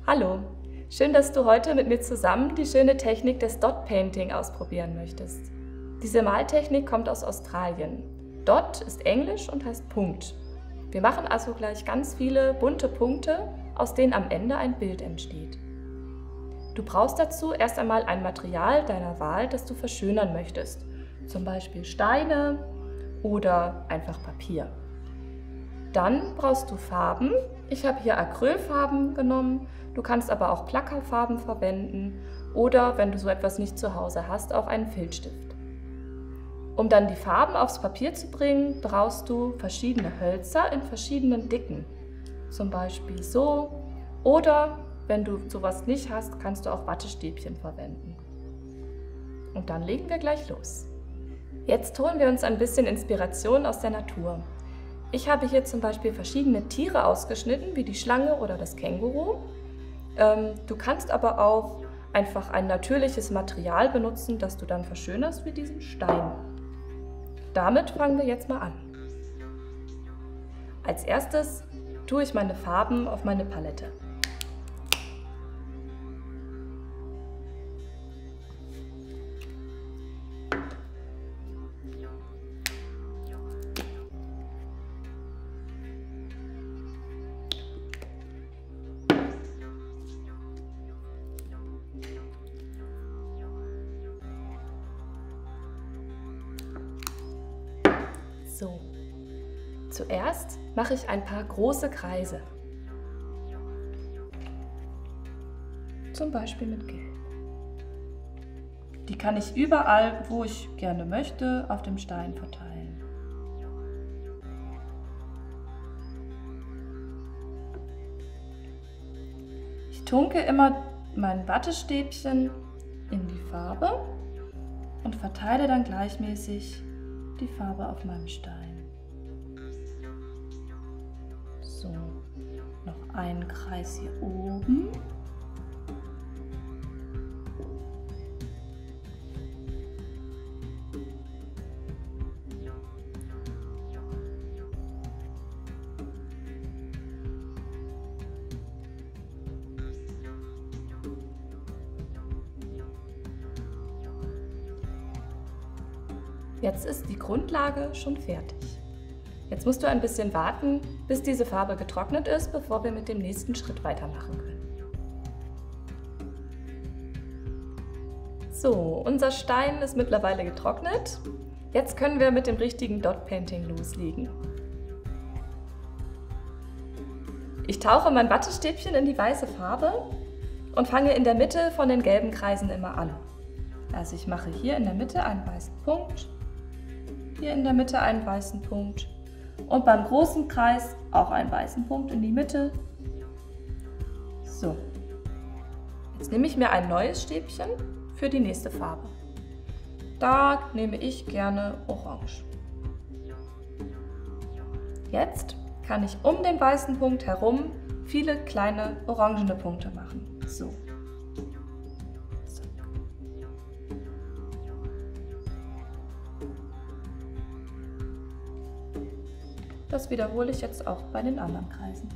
Hallo, schön, dass du heute mit mir zusammen die schöne Technik des Dot Painting ausprobieren möchtest. Diese Maltechnik kommt aus Australien. Dot ist Englisch und heißt Punkt. Wir machen also gleich ganz viele bunte Punkte, aus denen am Ende ein Bild entsteht. Du brauchst dazu erst einmal ein Material deiner Wahl, das du verschönern möchtest, zum Beispiel Steine oder einfach Papier. Dann brauchst du Farben. Ich habe hier Acrylfarben genommen, du kannst aber auch Plackerfarben verwenden oder, wenn du so etwas nicht zu Hause hast, auch einen Filzstift. Um dann die Farben aufs Papier zu bringen, brauchst du verschiedene Hölzer in verschiedenen Dicken, zum Beispiel so, oder wenn du sowas nicht hast, kannst du auch Wattestäbchen verwenden. Und dann legen wir gleich los. Jetzt holen wir uns ein bisschen Inspiration aus der Natur. Ich habe hier zum Beispiel verschiedene Tiere ausgeschnitten, wie die Schlange oder das Känguru. Du kannst aber auch einfach ein natürliches Material benutzen, das du dann verschönerst, wie diesen Stein. Damit fangen wir jetzt mal an. Als erstes tue ich meine Farben auf meine Palette. So, zuerst mache ich ein paar große Kreise, zum Beispiel mit Gelb. Die kann ich überall, wo ich gerne möchte, auf dem Stein verteilen. Ich tunke immer mein Wattestäbchen in die Farbe und verteile dann gleichmäßig die Farbe auf meinem Stein. So, noch einen Kreis hier oben. Jetzt ist die Grundlage schon fertig. Jetzt musst du ein bisschen warten, bis diese Farbe getrocknet ist, bevor wir mit dem nächsten Schritt weitermachen können. So, unser Stein ist mittlerweile getrocknet. Jetzt können wir mit dem richtigen Dot Painting loslegen. Ich tauche mein Wattestäbchen in die weiße Farbe und fange in der Mitte von den gelben Kreisen immer an. Also ich mache hier in der Mitte einen weißen Punkt, hier in der Mitte einen weißen Punkt und beim großen Kreis auch einen weißen Punkt in die Mitte. So, jetzt nehme ich mir ein neues Stäbchen für die nächste Farbe. Da nehme ich gerne Orange. Jetzt kann ich um den weißen Punkt herum viele kleine orangene Punkte machen. So. Das wiederhole ich jetzt auch bei den anderen Kreisen.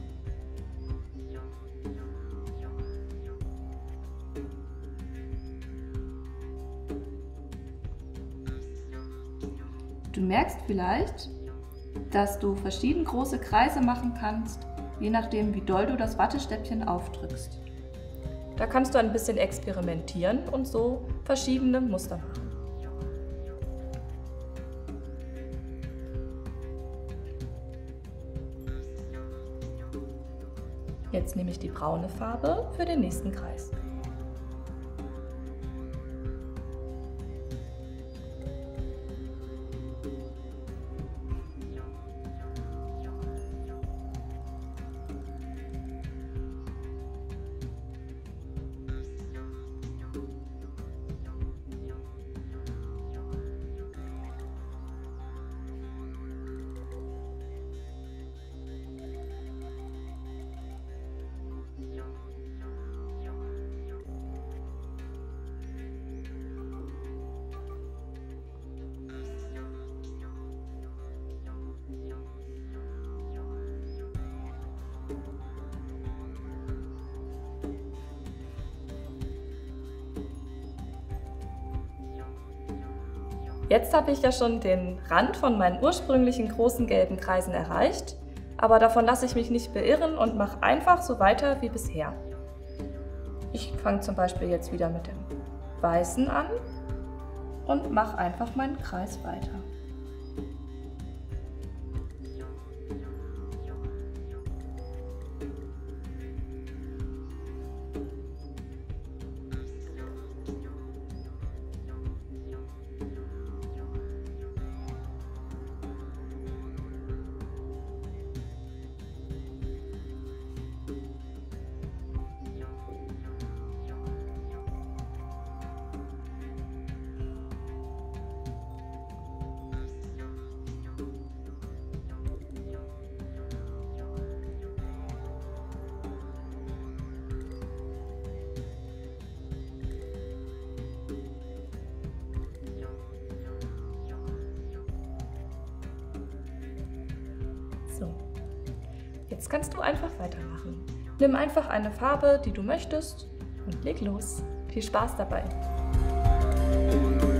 Du merkst vielleicht, dass du verschieden große Kreise machen kannst, je nachdem, wie doll du das Wattestäbchen aufdrückst. Da kannst du ein bisschen experimentieren und so verschiedene Muster machen. Jetzt nehme ich die braune Farbe für den nächsten Kreis. Jetzt habe ich ja schon den Rand von meinen ursprünglichen großen gelben Kreisen erreicht, aber davon lasse ich mich nicht beirren und mache einfach so weiter wie bisher. Ich fange zum Beispiel jetzt wieder mit dem Weißen an und mache einfach meinen Kreis weiter. So, jetzt kannst du einfach weitermachen. Nimm einfach eine Farbe, die du möchtest und leg los. Viel Spaß dabei!